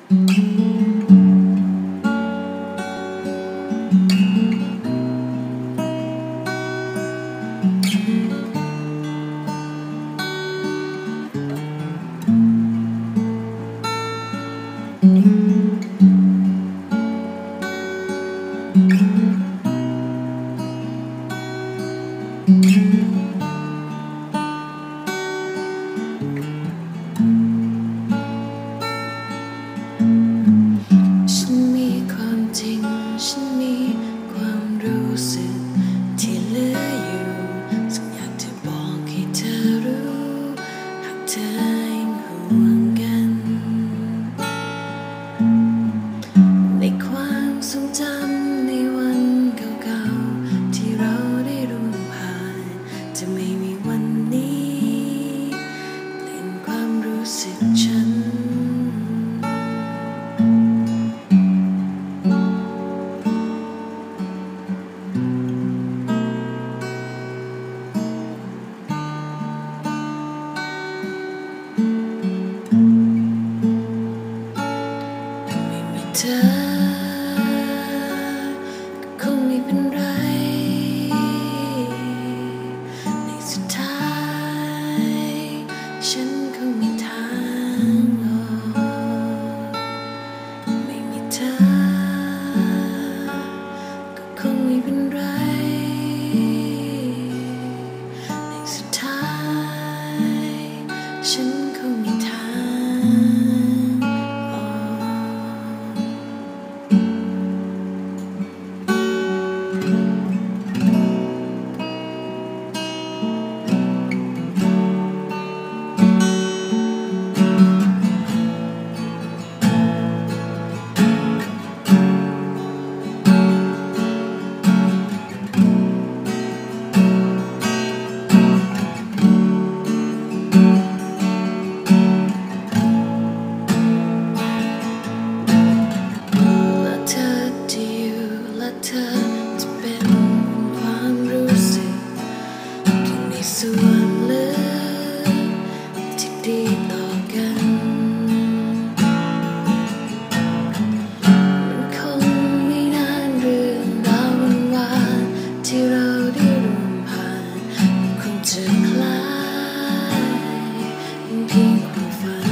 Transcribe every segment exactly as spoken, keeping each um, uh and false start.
ฉันมีความจริงฉันมีความรู้สึกที่เหลืออยู่สักอยากจะบอกให้เธอรู้หากเธอยังห่วงกันในความทรงจำในวันเก่าๆที่เราได้ร่วมผ่านจะไม่มีวันนี้เปลี่ยนความรู้สึกฉันเธอก็คงไม่เป็นไรในสุดท้ายฉันคงมีทางออกไม่มีเธอก็คงไม่เป็นไรในสุดท้ายฉันคงมีทางเธอจะเป็นความรู้สึกที่ในส่วนลึกที่ดีต่อกันมันคงไม่นานเรื่องราววันวานที่เราได้ร่วมผ่านมันคงจะคล้ายเป็นเพียงความฝัน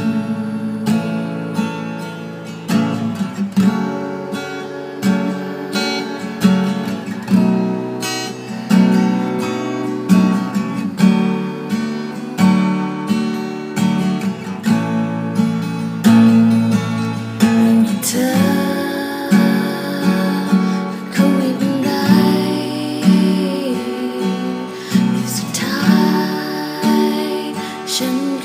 เธอคงไม่เป็นไรในสุดท้ายฉัน